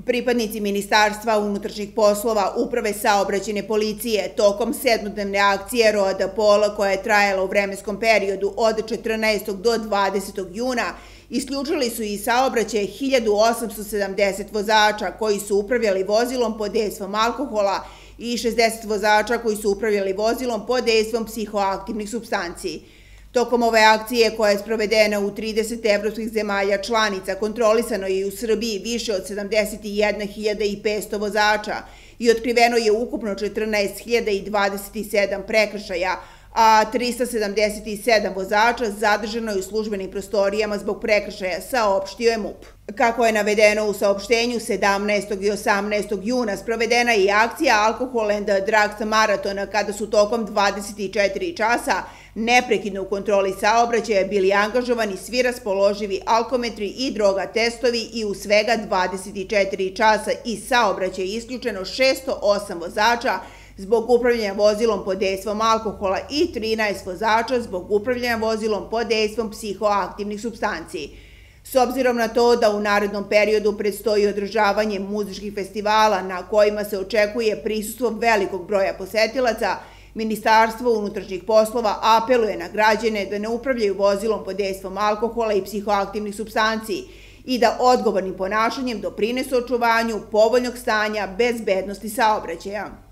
Pripadnici Ministarstva unutrašnjih poslova Uprave saobraćajne policije tokom sedmodnevne akcije Roda Pola, koja je trajala u vremenskom periodu od 14. do 20. juna, isključili su iz saobraćaja 1870 vozača koji su upravljali vozilom pod dejstvom alkohola i 60 vozača koji su upravljali vozilom pod dejstvom psihoaktivnih supstanci. Tokom ove akcije, koja je sprovedena u 30 evropskih zemalja članica, kontrolisano je i u Srbiji više od 71.500 vozača i otkriveno je ukupno 14.027 prekršaja, a 377 vozača zadržano je u službenim prostorijama zbog prekršaja, saopštio je MUP. Kako je navedeno u saopštenju, 17. i 18. juna sprovedena je akcija Alcohol and Drugs maratona, kada su tokom 24 časa neprekidno u kontroli saobraćaja bili angažovani svi raspoloživi alkometri i droga testovi i u svega 24 časa iz saobraćaja isključeno 608 vozača zbog upravljanja vozilom pod dejstvom alkohola i 13 vozača zbog upravljanja vozilom pod dejstvom psihoaktivnih supstanci. S obzirom na to da u narednom periodu predstoji održavanje muzičkih festivala na kojima se očekuje prisustvo velikog broja posetilaca, Ministarstvo unutrašnjih poslova apeluje na građane da ne upravljaju vozilom pod dejstvom alkohola i psihoaktivnih supstanci i da odgovornim ponašanjem doprinesu očuvanju povoljnog stanja bezbednosti saobraćaja.